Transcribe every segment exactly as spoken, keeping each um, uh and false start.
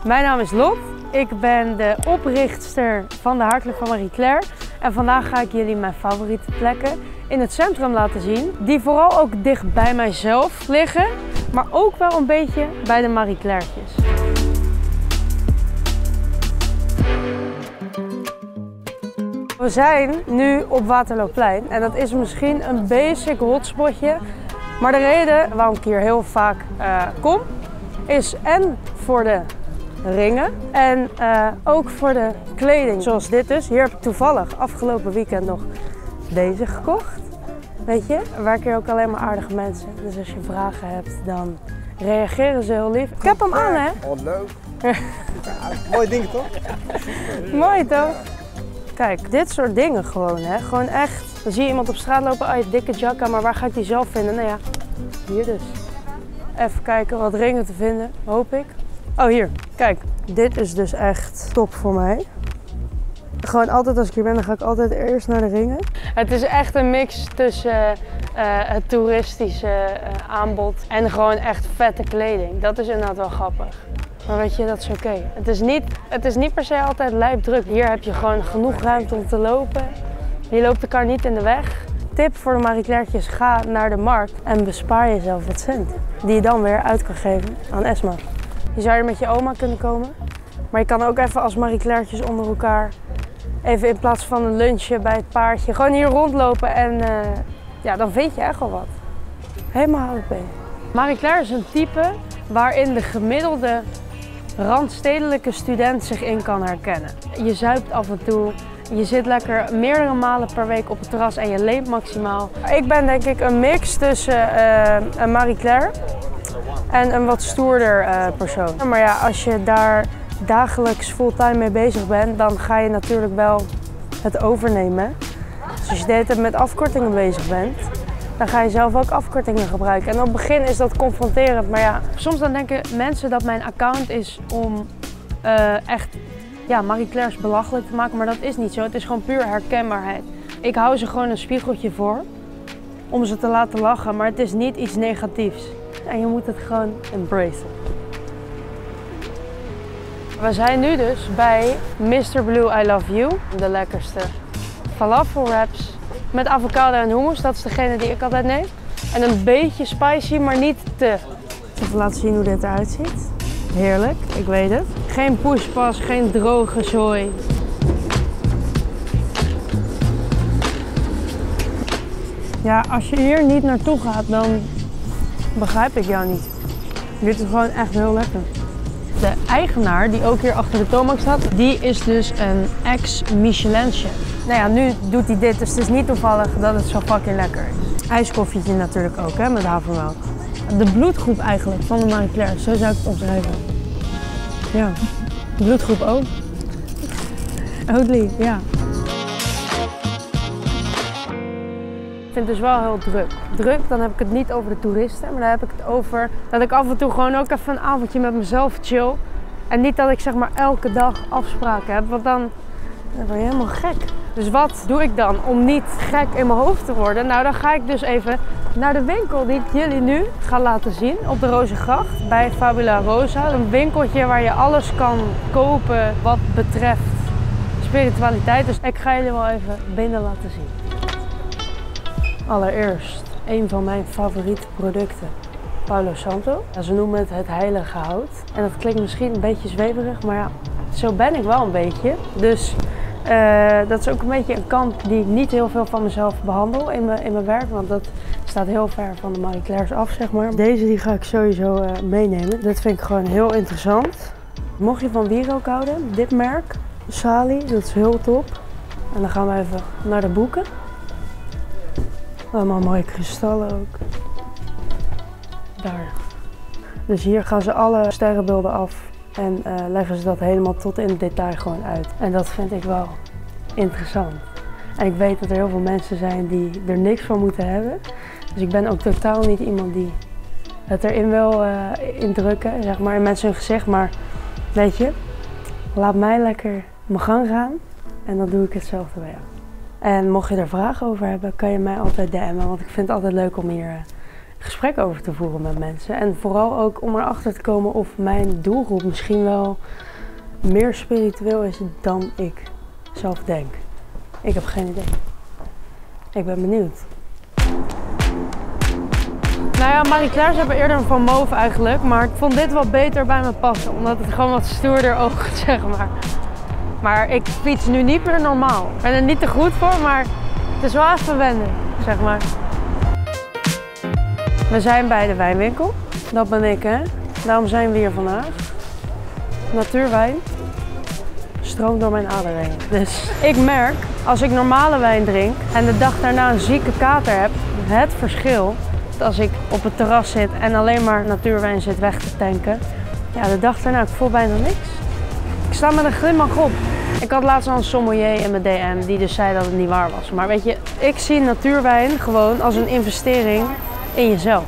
Mijn naam is Lot. Ik ben de oprichtster van de Haarclub van Marie Claire. En vandaag ga ik jullie mijn favoriete plekken in het centrum laten zien. Die vooral ook dicht bij mijzelf liggen, maar ook wel een beetje bij de Marie Claire'tjes. We zijn nu op Waterlooplein en dat is misschien een basic hotspotje. Maar de reden waarom ik hier heel vaak uh, kom, is en voor de ringen en uh, ook voor de kleding. Zoals dit dus. Hier heb ik toevallig afgelopen weekend nog deze gekocht. Weet je, er werken hier ook alleen maar aardige mensen. Dus als je vragen hebt, dan reageren ze heel lief. Ik heb hem aan, hè? Oh, leuk. Ja, mooie dingen toch? Mooi toch? Kijk, dit soort dingen gewoon, hè. Gewoon echt. Dan zie je iemand op straat lopen, oh je dikke jacka, maar waar ga ik die zelf vinden? Nou ja, hier dus. Even kijken wat ringen te vinden, hoop ik. Oh, hier. Kijk, dit is dus echt top voor mij. Gewoon altijd als ik hier ben, dan ga ik altijd eerst naar de ringen. Het is echt een mix tussen uh, het toeristische uh, aanbod en gewoon echt vette kleding. Dat is inderdaad wel grappig. Maar weet je, dat is oké. Okay. Het is niet, het is niet per se altijd lijpdruk. Hier heb je gewoon genoeg ruimte om te lopen. Je loopt elkaar niet in de weg. Tip voor de Marie Claire'tjes, ga naar de markt en bespaar jezelf wat cent. Die je dan weer uit kan geven aan Esma. Je zou hier met je oma kunnen komen. Maar je kan ook even als Marie Claire'tjes onder elkaar, even in plaats van een lunchje bij het paardje, gewoon hier rondlopen en uh, ja, dan vind je echt wel wat. Helemaal H D P. Marie Claire is een type waarin de gemiddelde randstedelijke student zich in kan herkennen. Je zuipt af en toe, je zit lekker meerdere malen per week op het terras en je leeft maximaal. Ik ben denk ik een mix tussen uh, een Marie Claire en een wat stoerder uh, persoon. Maar ja, als je daar dagelijks fulltime mee bezig bent, dan ga je natuurlijk wel het overnemen. Dus als je de hele tijd met afkortingen bezig bent, dan ga je zelf ook afkortingen gebruiken. En op het begin is dat confronterend, maar ja, soms dan denken mensen dat mijn account is om uh, echt ja, Marie Claire's belachelijk te maken, maar dat is niet zo. Het is gewoon puur herkenbaarheid. Ik hou ze gewoon een spiegeltje voor om ze te laten lachen, maar het is niet iets negatiefs. En je moet het gewoon embracen. We zijn nu dus bij mister Blue I Love You. De lekkerste falafel wraps met avocado en hummus. Dat is degene die ik altijd neem. En een beetje spicy, maar niet te. Even laten zien hoe dit eruit ziet. Heerlijk, ik weet het. Geen pushpas, geen droge zooi. Ja, als je hier niet naartoe gaat, dan begrijp ik jou niet. Dit is gewoon echt heel lekker. De eigenaar, die ook hier achter de toonbank staat, die is dus een ex-Michelin-chef. Nou ja, nu doet hij dit, dus het is niet toevallig dat het zo fucking lekker is. IJskoffietje natuurlijk ook, hè, met havermelk. De bloedgroep eigenlijk van de Marie Claire, zo zou ik het omschrijven. Ja, de bloedgroep O. Oatly, ja. Ik vind het dus wel heel druk. Druk, dan heb ik het niet over de toeristen, maar dan heb ik het over dat ik af en toe gewoon ook even een avondje met mezelf chill. En niet dat ik zeg maar elke dag afspraken heb, want dan, dan word je helemaal gek. Dus wat doe ik dan om niet gek in mijn hoofd te worden? Nou, dan ga ik dus even naar de winkel die ik jullie nu ga laten zien op de Rozengracht bij Fabula Rosa. Een winkeltje waar je alles kan kopen wat betreft spiritualiteit. Dus ik ga jullie wel even binnen laten zien. Allereerst een van mijn favoriete producten, Palo Santo. Ja, ze noemen het het heilige hout. En dat klinkt misschien een beetje zweverig, maar ja, zo ben ik wel een beetje. Dus uh, dat is ook een beetje een kant die ik niet heel veel van mezelf behandel in mijn, in mijn werk. Want dat staat heel ver van de Marie Claire's af, zeg maar. Deze die ga ik sowieso uh, meenemen. Dit vind ik gewoon heel interessant. Mocht je van wierook houden, dit merk, Sali, dat is heel top. En dan gaan we even naar de boeken. Allemaal mooie kristallen ook. Daar. Dus hier gaan ze alle sterrenbeelden af en uh, leggen ze dat helemaal tot in het detail gewoon uit. En dat vind ik wel interessant. En ik weet dat er heel veel mensen zijn die er niks van moeten hebben. Dus ik ben ook totaal niet iemand die het erin wil uh, indrukken, zeg maar, in mensen hun gezicht. Maar weet je, laat mij lekker mijn gang gaan en dan doe ik hetzelfde bij jou. En mocht je er vragen over hebben, kan je mij altijd D M'en, want ik vind het altijd leuk om hier uh, gesprek over te voeren met mensen. En vooral ook om erachter te komen of mijn doelgroep misschien wel meer spiritueel is dan ik zelf denk. Ik heb geen idee. Ik ben benieuwd. Nou ja, Marie-Claire hebben eerder een Van Mauve eigenlijk, maar ik vond dit wel beter bij me passen. Omdat het gewoon wat stoerder oogt, zeg maar. Maar ik fiets nu niet meer normaal. Ik ben er niet te goed voor, maar het is wel even wennen, zeg maar. We zijn bij de wijnwinkel. Dat ben ik, hè. Daarom zijn we hier vandaag. Natuurwijn stroomt door mijn aderen heen. Dus ik merk, als ik normale wijn drink en de dag daarna een zieke kater heb, het verschil als ik op het terras zit en alleen maar natuurwijn zit weg te tanken. Ja, de dag daarna, ik voel bijna niks. Ik sta met een glimlach op. Ik had laatst al een sommelier in mijn D M die dus zei dat het niet waar was. Maar weet je, ik zie natuurwijn gewoon als een investering in jezelf.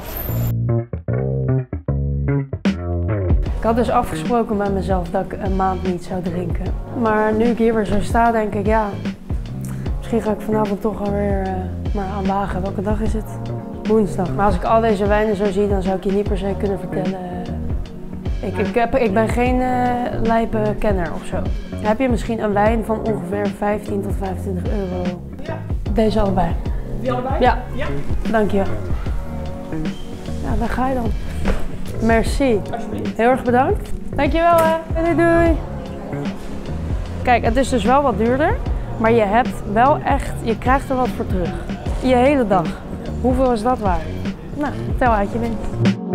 Ik had dus afgesproken met mezelf dat ik een maand niet zou drinken. Maar nu ik hier weer zo sta, denk ik, ja, misschien ga ik vanavond toch alweer uh, maar aan wagen. Welke dag is het? Woensdag. Maar als ik al deze wijnen zo zie, dan zou ik je niet per se kunnen vertellen. Ik, ik, heb, ik ben geen uh, lijpe kenner of zo. Heb je misschien een wijn van ongeveer vijftien tot vijfentwintig euro? Ja. Deze allebei? Die allebei? Ja. Ja. Dank je. Ja, daar ga je dan. Merci. Alsjeblieft. Heel erg bedankt. Dankjewel hè. Doei doei. Kijk, het is dus wel wat duurder, maar je hebt wel echt, je krijgt er wat voor terug. Je hele dag. Hoeveel is dat waard? Nou, tel uit je winst.